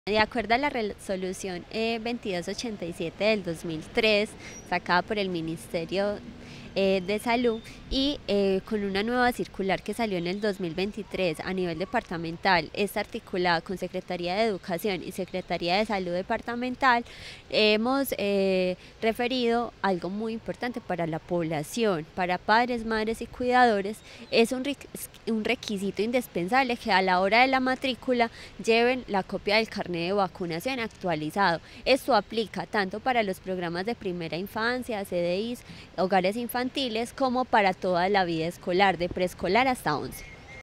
De acuerdo a la resolución 2287 del 2003, sacada por el Ministerio de Salud y con una nueva circular que salió en el 2023 a nivel departamental, está articulada con Secretaría de Educación y Secretaría de Salud departamental, hemos referido algo muy importante para la población, para padres, madres y cuidadores. Es un requisito indispensable que a la hora de la matrícula lleven la copia del carnet de vacunación actualizado. Esto aplica tanto para los programas de primera infancia, CDIs, hogares infantiles, como para toda la vida escolar, de preescolar hasta 11.